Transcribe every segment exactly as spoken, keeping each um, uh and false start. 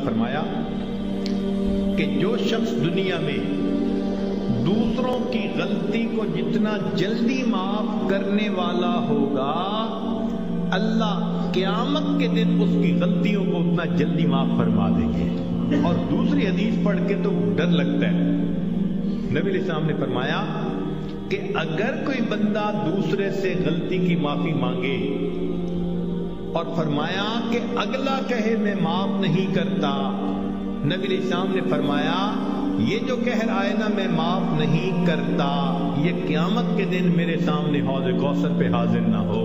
ارشاد فرمایا کہ جو شخص دنیا میں دوسروں کی غلطی کو جتنا جلدی معاف کرنے والا ہوگا، اللہ قیامت کے دن اس کی غلطیوں کو اتنا جلدی معاف فرما دیں گے۔ اور دوسری حدیث پڑھ کے تو ڈر لگتا ہے۔ نبی علیہ السلام نے فرمایا کہ اگر کوئی بندہ دوسرے سے غلطی کی معافی مانگے اور فرمایا کہ اگلا کہے میں معاف نہیں کرتا، نبی علیہ السلام نے فرمایا یہ جو کہہ رہا ہے نا میں معاف نہیں کرتا، یہ قیامت کے دن میرے سامنے حوض کوثر پہ حاضر نہ ہو۔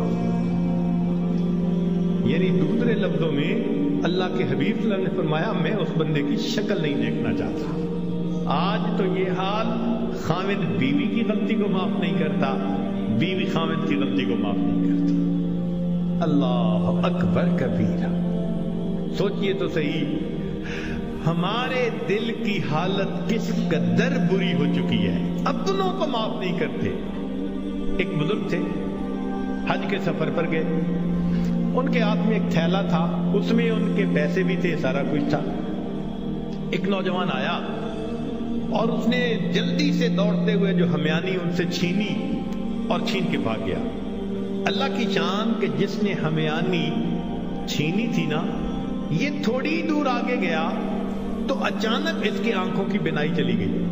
یعنی دوسرے لفظوں میں اللہ کے حبیب صلی اللہ علیہ وسلم نے فرمایا میں اس بندے کی شکل نہیں دیکھنا چاہتا۔ آج تو یہ حال، خاوند بیوی کی غلطی کو معاف نہیں کرتا، بیوی خاوند کی غلطی کو معاف نہیں کرتا۔ اللہ اکبر کبیرہ۔ سوچئے تو صحیح ہمارے دل کی حالت کس قدر بری ہو چکی ہے، اپنوں کو معاف نہیں کرتے۔ ایک بزرگ تھے، حج کے سفر پر گئے، ان کے ہاتھ میں ایک تھیلا تھا، اس میں ان کے پیسے بھی تھے، سارا کچھ تھا۔ ایک نوجوان آیا اور اس نے جلدی سے دوڑتے ہوئے جو ہمیانی ان سے چھینی اور چھین کے بھاگ گیا۔ اللہ کی شان کہ جس نے ہمیانی چھینی تھی نا، یہ تھوڑی دور آگے گیا تو اچانک اس کی آنکھوں کی بینائی چلی گئی۔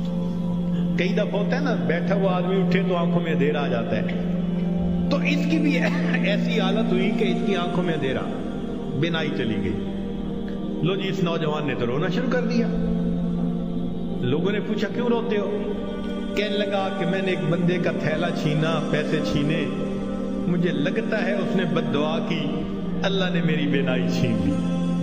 کئی دفعہ ہوتا ہے نا بیٹھا ہوا آدمی اٹھے تو آنکھوں میں اندھیرا آ جاتا ہے، تو اس کی بھی ایسی حالت ہوئی کہ اس کی آنکھوں میں اندھیرا، بینائی چلی گئی۔ لو جی اس نوجوان نے تو رونا شروع کر دیا۔ لوگوں نے پوچھا کیوں روتے ہو؟ کہنے لگا کہ میں نے ایک بندے کا تھیلا چھینا، پیسے چھینے، مجھے لگتا ہے اس نے بد دعا کی، اللہ نے میری بینائی چھین لی۔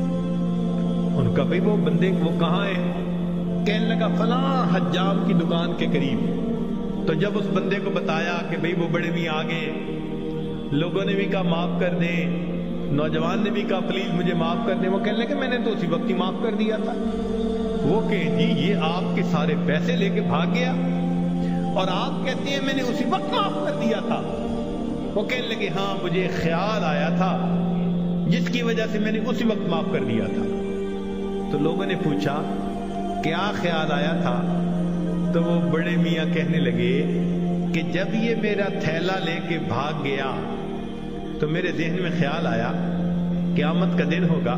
ان کا بھئی وہ بندے وہ کہاں ہے؟ کہنے لگا فلاں حجام کی دکان کے قریب۔ تو جب اس بندے کو بتایا کہ بھئی وہ بڑے میاں آگے، لوگوں نے بھی کہا معاف کر دیں، نوجوان نے بھی کہا پلیز مجھے معاف کر دیں، وہ کہنے لگے میں نے تو اسی وقت ہی معاف کر دیا تھا۔ وہ کہ جی یہ آپ کے سارے پیسے لے کے بھاگ گیا اور آپ کہتے ہیں میں نے اسی وقت معاف کر دیا تھا۔ وہ کہنے لگے ہاں مجھے خیال آیا تھا جس کی وجہ سے میں نے اسی وقت معاف کر دیا تھا۔ تو لوگوں نے پوچھا کیا خیال آیا تھا؟ تو وہ بڑے میاں کہنے لگے کہ جب یہ میرا تھیلا لے کے بھاگ گیا تو میرے ذہن میں خیال آیا قیامت کا دن ہوگا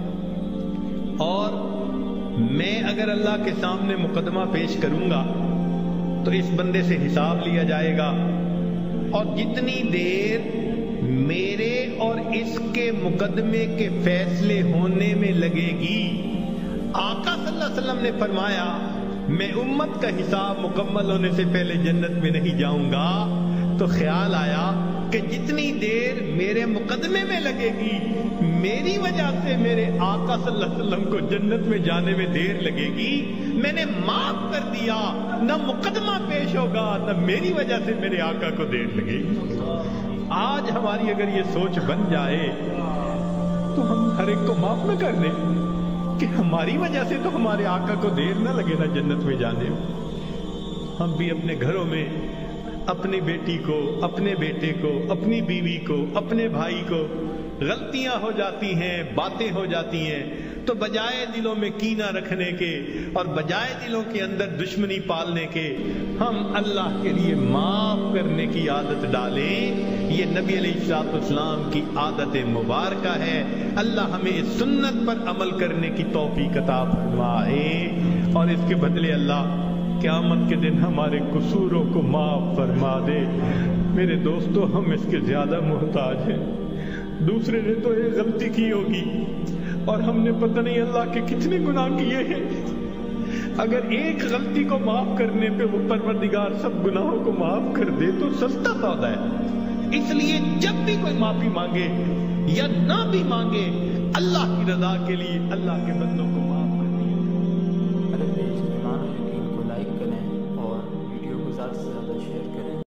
اور میں اگر اللہ کے سامنے مقدمہ پیش کروں گا تو اس بندے سے حساب لیا جائے گا، اور جتنی دیر میرے اور اس کے مقدمے کے فیصلے ہونے میں لگے گی، آقا صلی اللہ علیہ وسلم نے فرمایا میں امت کا حساب مکمل ہونے سے پہلے جنت میں نہیں جاؤں گا۔ تو خیال آیا کہ جتنی دیر میرے مقدمے میں لگے گی، میری وجہ سے میرے آقا صلی اللہ علیہ وسلم کو جنت میں جانے میں دیر لگے گی، میں نے معاف کر دیا، نہ مقدمہ پیش ہوگا نہ میری وجہ سے میرے آقا کو دیر لگے گی۔ آج ہماری اگر یہ سوچ بن جائے تو ہم ہر ایک کو معاف نہ کر دیں کہ ہماری وجہ سے تو ہمارے آقا کو دیر نہ لگے نا جنت میں جانے میں۔ ہم بھی اپنے گھروں میں اپنی بیٹی کو، اپنے بیٹے کو، اپنی بیوی کو، اپنے بھائی کو غلطیاں ہو جاتی ہیں، باتیں ہو جاتی ہیں، تو بجائے دلوں میں کینہ رکھنے کے اور بجائے دلوں کے اندر دشمنی پالنے کے، ہم اللہ کے لیے معاف کرنے کی عادت ڈالیں۔ یہ نبی علیہ الصلوۃ والسلام کی عادت مبارکہ ہے۔ اللہ ہمیں اس سنت پر عمل کرنے کی توفیق عطا فرمائے، اور اس کے بدلے اللہ قیامت کے دن ہمارے قصوروں کو معاف فرما دے۔ میرے دوستو ہم اس کے زیادہ محتاج ہیں۔ دوسرے نے تو ایک غلطی کی ہوگی اور ہم نے پتہ نہیں اللہ کے کتنے گناہ کیے ہیں۔ اگر ایک غلطی کو معاف کرنے پہ وہ پروردگار سب گناہوں کو معاف کر دے تو سستا سودا ہے۔ اس لیے جب بھی کوئی معافی مانگے یا نہ بھی مانگے، اللہ کی رضا کے لیے اللہ کے بندوں کو معاف کر دیا۔ اگر میری اس قرآن حکیم کو لائک کریں اور ویڈیو کو زیادہ سے زیادہ شیئر کریں۔